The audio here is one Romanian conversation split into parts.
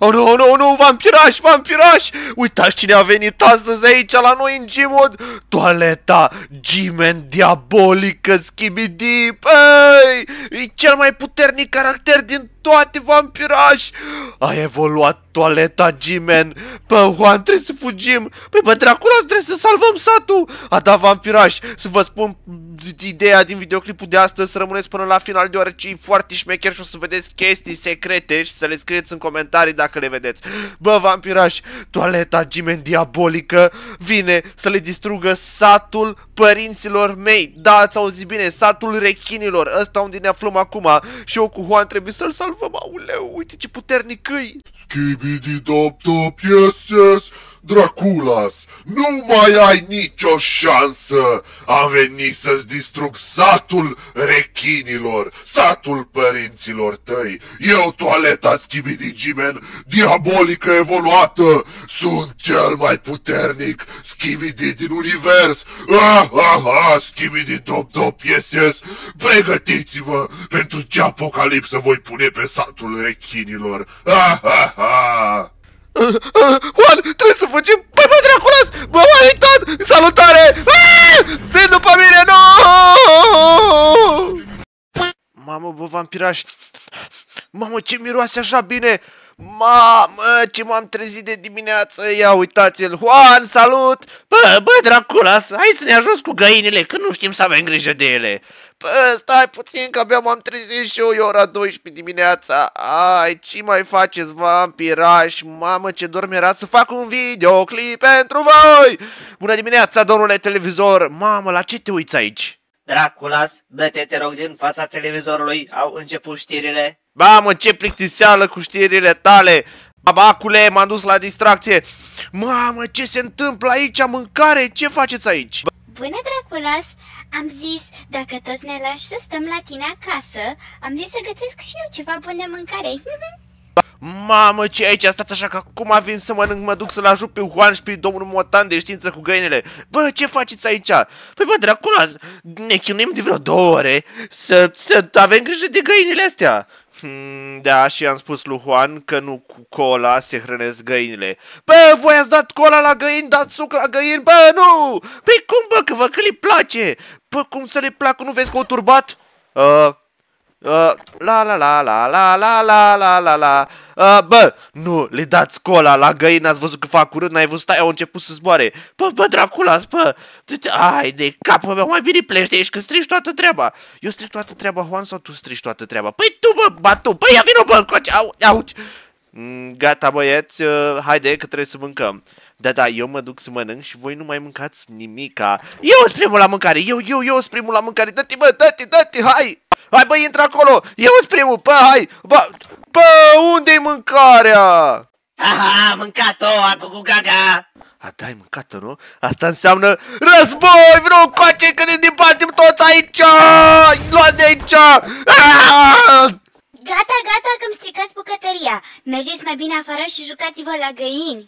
Oh, nu, nu, nu, vampirași, vampirași! Uitați cine a venit astăzi aici la noi în Gmod! Toaleta G-Man diabolică Skibidi! Păi! E cel mai puternic caracter din toate vampirași! A evoluat toaleta G-Man! Bă, Juan, trebuie să fugim! Păi, bă, Dracula, trebuie să salvăm satul! A dat vampirași! Să vă spun ideea din videoclipul de astăzi, să rămâneți până la final, deoarece e foarte șmecher și o să vedeți chestii secrete și să le scrieți în comentarii dacă le vedeți. Bă, vampirași, toaleta G-Man diabolică vine să le distrugă satul părinților mei. Da, ați auzit bine, satul rechinilor, ăsta unde ne aflăm acum. Și eu cu Juan trebuie să-l salvăm. Auleu, uite ce puternic îi. Skibidi-dop-dop, yes, yes, Draculas, nu mai ai nicio șansă! Am venit să-ți distrug satul rechinilor, satul părinților tăi. Eu, toaleta Skibidi G-Man, diabolică evoluată, sunt cel mai puternic Skibidi din univers. Skibidi-dop-dop, yes, yes, pregătiți-vă pentru ce apocalipsă voi pune pe satul rechinilor. Juan, trebuie să fugim! Băi, bă, Draculas! Bă, Juan, e tot! Salutare! Vin după mine, nu! Mamă, bă, vampirași! Mamă, ce miroase așa bine! Mamă, ce m-am trezit de dimineață! Ia uitați-l! Juan, salut! Bă, Draculas, hai să ne ajuți cu găinile, că nu știm să avem grijă de ele! Bă, stai puțin că abia m-am trezit și eu, e ora 12 dimineața. Ai, ce mai faceți, vampirași? Mamă, ce dorm era să fac un videoclip pentru voi! Bună dimineața, domnule televizor! Mamă, la ce te uiți aici? Draculas, dă-te, te rog, din fața televizorului, au început știrile. Mamă, ce plictiseală cu știrile tale! Babacule, m-am dus la distracție. Mamă, ce se întâmplă aici? Mâncare? Ce faceți aici? Bună, Draculas! Am zis, dacă tot ne lași să stăm la tine acasă, am zis să gătesc și eu ceva bun de mâncare. Mamă, ce aici? Stați așa că acum vin să mănânc, mă duc să-l ajut pe Juan și pe domnul Motan de știință cu găinile. Bă, ce faceți aici? Păi bă, Dracula, ne chinuim de vreo 2 ore să avem grijă de găinile astea. Da, și am spus lui Juan că nu cu cola se hrănesc găinile. Bă, voi ați dat cola la găini, dați suc la găini? Bă, nu! Păi cum, bă, că vă că le place? Bă, cum să le placă? Nu vezi că o turbat? Bă, nu, le dați cola la găini, ați văzut că fac curând, n-ai văzut, aia au început să zboare. Bă, Draculas, bă, ai de capul meu, mai bine pleci de aici, că strici toată treaba. Eu stric toată treaba, Juan, sau tu strici toată treaba? Păi tu, bă, tu, păi ia vină, bă, încoace, auzi. Gata, băieți, haide că trebuie să mâncăm. Da, eu mă duc să mănânc și voi nu mai mâncați nimica. Eu sunt primul la mâncare, eu sunt primul la mâncare, dă-te, bă, dă-te, hai. Hai, bă, intră acolo! Eu sunt primul! Bă, hai! Bă, unde-i mâncarea? Aha, mâncat-o, acu gaga! A, da, ai mâncat-o, nu? Asta înseamnă război! Vreau coace că ne debatem toți aici! Luați de aici! Gata, că-mi stricați bucătăria. Mergeți mai bine afară și jucați-vă la găini.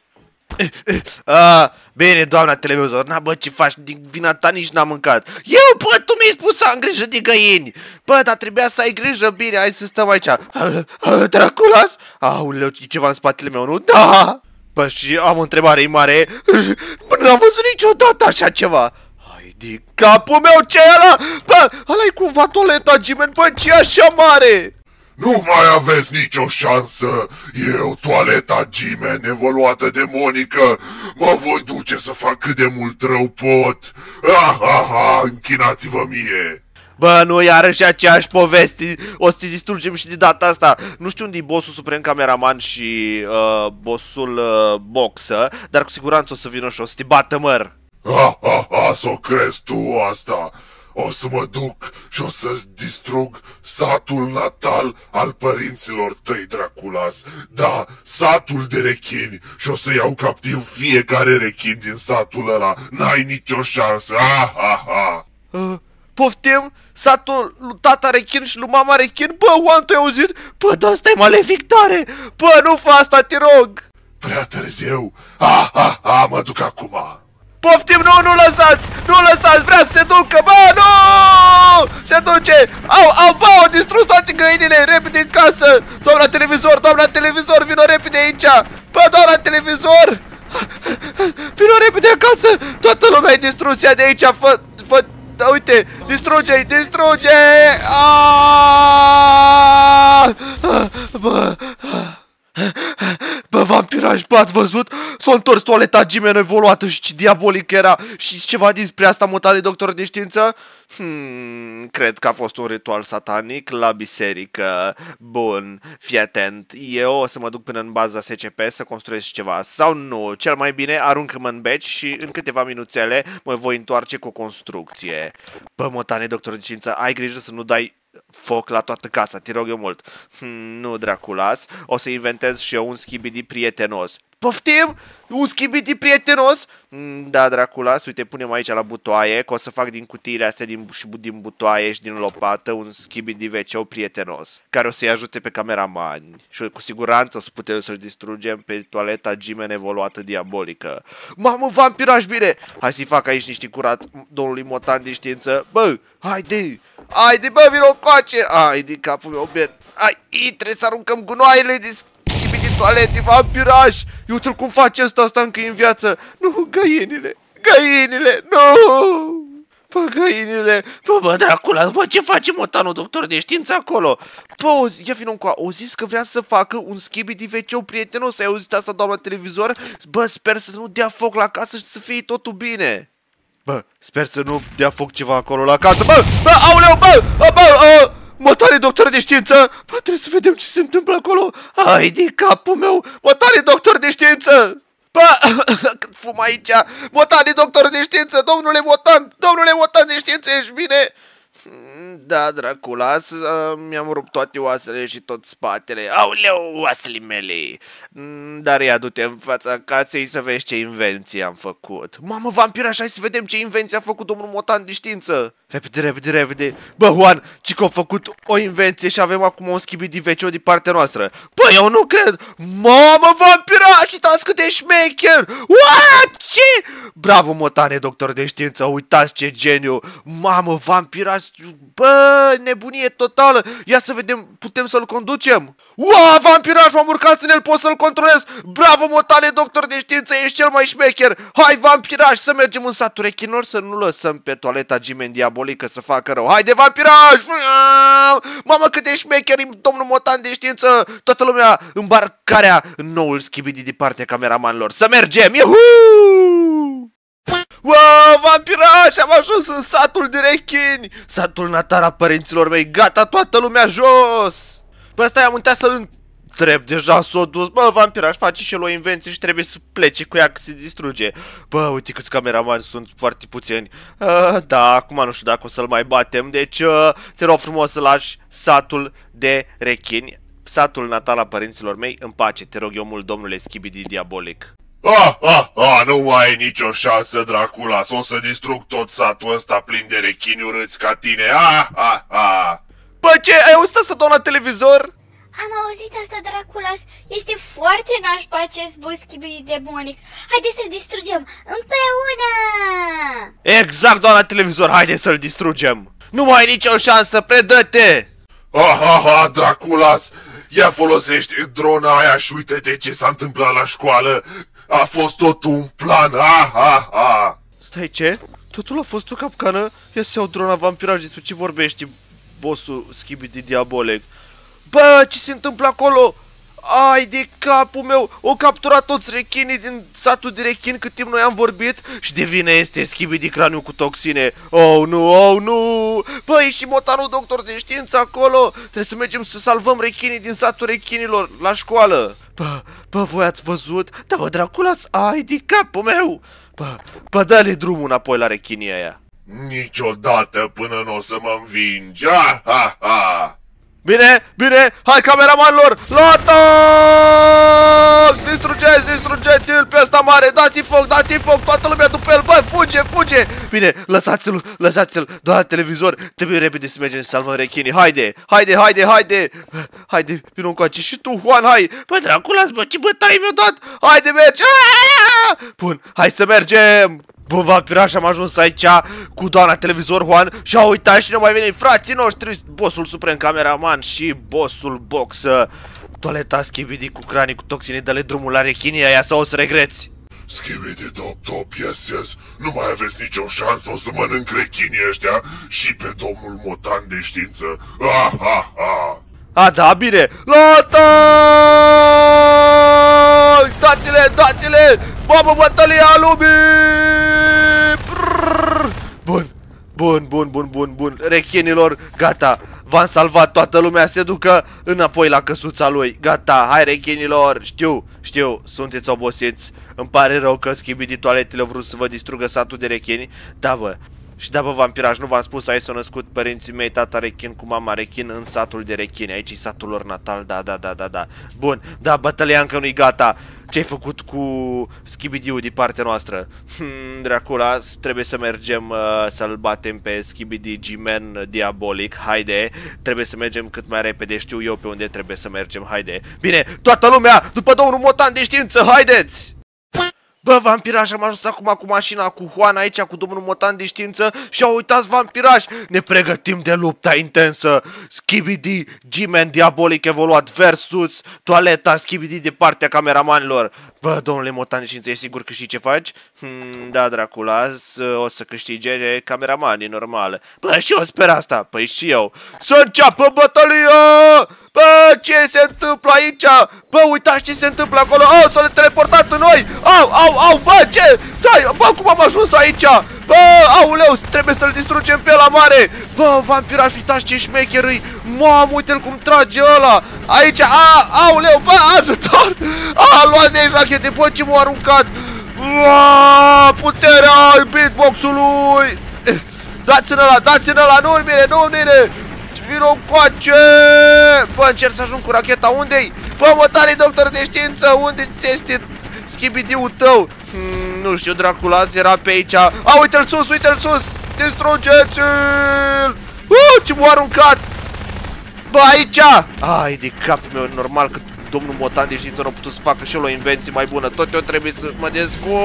Bine, doamna televizor, na, bă, ce faci? Din vina ta nici n-am mâncat. Eu, bă, tu mi-ai spus să am grijă de găini. Bă, dar trebuia să ai grijă, bine, hai să stăm aici. Draculas? Aoleu, e ceva în spatele meu, nu? Da! Bă, și am o întrebare mare. N-am văzut niciodată așa ceva. Hai de capul meu, ce e ăla? Bă, ăla-i cumva toaleta G-Man, bă, ce e așa mare? Nu mai aveți nicio șansă! Eu, toaleta G-Man, evoluată demonică, mă voi duce să fac cât de mult rău pot! Închinați-vă mie! Bă, nu, iarăși aceeași poveste, o să te distrugem și de data asta. Nu știu unde e bossul suprem cameraman și bossul boxă, dar cu siguranță o să vină și o să te bată, măr. S-o crezi tu asta! O să mă duc și o să-ți distrug satul natal al părinților tăi, Draculas. Da, satul de rechini. Și o să iau captiv fiecare rechin din satul ăla. N-ai nicio șansă. Poftim? Satul lui tata rechin și lui mama rechin? Bă, Juan, tu ai auzit? Bă, dar ăsta e malefic tare. Bă, nu fă asta, te rog. Prea târziu. Mă duc acum. Poftim, nu lăsați! Nu lăsați! Vrea să se ducă! Bă, nu! Se duce! Bă, au distrus toate găinile! Repede în casă! Doamna televizor, vino repede aici! Bă, doamna televizor! Vino repede acasă! Toată lumea e distrus, ia de aici! Uite! Distruge-i! Bă, vampiraj, bă, ați văzut? S-a întors toaleta Jimmy evoluată și ce diabolic era. Și ceva dinspre asta, mutare doctor de știință? Cred că a fost un ritual satanic la biserică. Bun, fii atent. Eu o să mă duc până în baza SCP să construiesc ceva. Sau nu, cel mai bine aruncă-mă în beci și în câteva minuțele mă voi întoarce cu o construcție. Bă, mutare doctor de știință, ai grijă să nu dai foc la toată casa, te rog eu mult. Nu, Draculas, o să inventez și eu un schibidi prietenos. Poftim? Un schibidi prietenos? Da, Draculas, uite, punem aici la butoaie, că o să fac din cutiile astea din butoaie și din lopată un schibidi WC prietenos, care o să-i ajute pe cameramani. Și cu siguranță o să putem să-l distrugem pe toaleta Jimmy evoluată diabolică. Mamă, vampiraj, bine! Hai să-i fac aici niște curat domnului Motan de știință. Bă, haide, bă, vino încoace! Ai, de capul meu, bine. Trebuie să aruncăm gunoaiele de schibidi din toalete, vampiraj! Uite-l cum face asta încă în viață. Nu, găinile, nu! Bă, găinile! Bă, Dracula, bă, ce face motanul doctor de știință acolo? Bă, ia vină încoa, o zis că vrea să facă un schibidi WC prietenos. Ai auzit asta, doamna televizor? Bă, sper să nu dea foc la casă și să fie totul bine. Bă, sper să nu dea foc ceva acolo la casă. Bă, auleu, bă, motare doctor de știință. Bă, trebuie să vedem ce se întâmplă acolo. Ai de capul meu, motare doctor de știință. Bă, cât fum aici. Motare doctor de știință, domnule Motan de știință, ești bine? Da, Draculas, mi-am rupt toate oasele și tot spatele. Aoleu, oasele mele! Dar ia, du-te în fața casei să vezi ce invenție am făcut. Mamă, vampiraș, hai să vedem ce invenție a făcut domnul Motan de știință. Repede. Bă, Juan, ci că a făcut o invenție și avem acum un schibidi WC de partea noastră. Bă, eu nu cred! Mamă, vampiraș, uitați cât de șmecher! What? Ce? Bravo, Motane, doctor de știință, uitați ce geniu! Mamă, vampiraș, bă, nebunie totală! Ia să vedem, putem să-l conducem? Ua, vampiraș, m-am urcat în el, pot să-l controlez! Bravo, Motane, doctor de știință, ești cel mai șmecher! Hai, vampiraș, să mergem în satul rechinilor, să nu lăsăm pe toaleta Jimmy diabolică să facă rău. Haide, vampiraș! Mamă, cât de șmecher e domnul Motan de știință! Toată lumea îmbarcarea în noul schibidi de partea cameramanilor. Să mergem! Iuhu! Wow, vampiraș, am ajuns în satul de rechini! Satul natal a părinților mei, gata, toată lumea jos! Bă, stai, am uitat să-l întreb, deja s-o dus. Bă, vampiraș, face și el o invenție și trebuie să plece cu ea că se distruge. Bă, uite câți cameramani sunt, foarte puțini. Da, acum nu știu dacă o să-l mai batem, deci te rog frumos să lași satul de rechini, satul natal a părinților mei, în pace, te rog eu mult, domnule schibidi diabolic. Nu mai ai nicio șansă, Dracula, o să distrug tot satul ăsta plin de rechini urâți ca tine. Bă, ce? Ai auzit asta, doamna televizor? Am auzit asta, Draculas. Este foarte nașpa acest schibidi demonic. Haideți să-l distrugem împreună! Exact, doamna televizor, haide să-l distrugem. Nu mai ai nicio șansă, predă-te! Draculas, ia folosește drona aia și uite-te ce s-a întâmplat la școală. A fost tot un plan, Stai, ce? Totul a fost o capcană? Ia să iau drona vampiraj, despre ce vorbești, bossul schibidi diabolic? Bă, ce se întâmplă acolo? Ai de capul meu! O capturat toți rechinii din satul de rechini cât timp noi am vorbit și de vină este schibidi craniu cu toxine. Oh, nu! Bă, e și motanul doctor de știință acolo! Trebuie să mergem să salvăm rechinii din satul rechinilor la școală. Bă, voi ați văzut? Da, bă, Draculas, ai de capul meu! Bă, dă-le drumul înapoi la rechinii aia. Niciodată până nu o să mă învingi. Bine, hai cameramanilor, luat-o! Distrugeți-l pe ăsta mare, dați-i foc, toată lumea după el, bă, fuge! Bine, lăsați-l, doar televizor, trebuie repede să mergem să salvăm rechinii, haide, vină încoace și tu, Juan, hai, bă, Draculas, bă, ce bătaie mi-a dat, haide, mergi, bun, hai să mergem! Bă, vampiraș, am ajuns aici cu doamna televizor Juan și au uitat și ne mai venit frații noștri, bossul suprem cameraman și bossul box. Toaleta Skibidi cu cranii cu toxine, dă-le drumul la rechinii aia sau o să regreți. Skibidi top top, yes, yes. Nu mai aveți nicio șansă, o să mănânc rechinii ăștia și pe domnul Motan de știință. Ha, ha, ha. A, da, bine. La dați-le, dați-le! Mamă, bătălia lumii! Bun, bun, bun, bun, bun, bun. Rechinilor, gata. V-am salvat, toată lumea se ducă înapoi la căsuța lui. Gata, hai rechinilor. Știu, sunteți obosiți. Îmi pare rău că Skibidi toaletele au vrut să vă distrugă satul de rechini. Da, bă. Și da, bă, vampiraș, nu v-am spus, aici s-au născut părinții mei, tata rechin cu mama rechin în satul de rechini. Aici e satul lor natal, da. Bun, da, bătălia încă nu-i gata. Ce-ai făcut cu Skibidi-ul din partea noastră? Dracula, trebuie să mergem să-l batem pe Skibidi G-Man diabolic, haide. Trebuie să mergem cât mai repede, știu eu pe unde trebuie să mergem, haide. Bine, toată lumea, după domnul Motan de știință, haideți! Bă, vampiraș, am ajuns acum cu mașina cu Juan aici, cu domnul Motan de știință și au uitați, vampiraș, ne pregătim de lupta intensă. Skibidi, G-Man diabolic evoluat versus toaleta Skibidi de partea cameramanilor. Bă, domnule Motan de știință, e sigur că știi ce faci? Da, Dracula, o să câștige cameramanii, normal. Bă, și eu sper asta, păi și eu. Să înceapă bătălia! Bă, ce se întâmplă aici? Bă, uitați ce se întâmplă acolo. Au, s-au teleportat în noi. Au, bă, ce? Stai, bă, cum am ajuns aici? Bă, auleu, trebuie să-l distrugem pe la mare. Bă, vampiraș, uitați ce șmecher îi. Mamă, uite-l cum trage ăla. Aici, auleu, bă, ajutor. Luați de aici rachete, bă, ce m-a aruncat. Puterea beatbox-ului. Dați-n ăla, nu-l mire. Vino încoace! Bă, încerc să ajung cu racheta, unde-i? Bă, mătare, doctor de știință, unde este Skibidi-ul tău? Nu știu, Dracula, era pe aici. Uite-l sus! Distrugeți-l! Ce m-a aruncat! Bă, aici! Ai de capul meu, normal că domnul Motan de știință nu a putut să facă și el o invenție mai bună. Tot eu trebuie să mă descurc!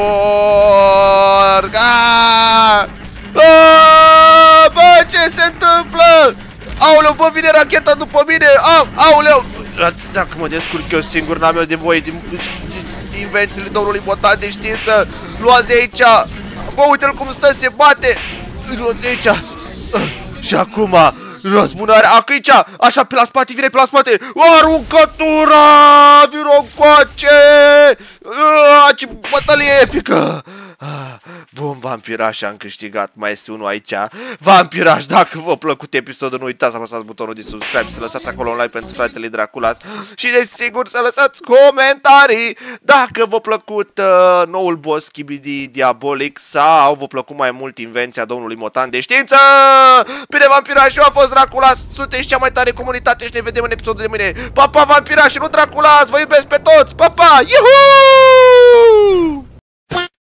Bă, ce se întâmplă? Aoleu, bă, vine racheta după mine! Aoleu! Dacă mă descurc eu singur, n-am eu de voie din invențiile domnului Motan de știință. Luați de aici! Bă, uite-l cum stă, se bate! Luați de aici! Și acum, răzbunarea, aici! Așa, pe la spate, vine pe la spate! Aruncătura! Vino încoace! Ce bătălie epică! Bun, vampiraș, am câștigat. Mai este unul aici. Vampiraș, dacă v-a plăcut episodul, nu uitați să apăsați butonul de subscribe, să lăsați acolo un like pentru fratele Draculas și desigur să lăsați comentarii dacă v-a plăcut noul boss Skibidi diabolic sau v-a plăcut mai mult invenția domnului Motan de știință. Bine, vampiraș, eu am fost Draculas, sunteți cea mai tare comunitate și ne vedem în episodul de mâine. Pa, pa, vampiraș, nu Draculas, vă iubesc pe toți. Pa, pa, iuhu!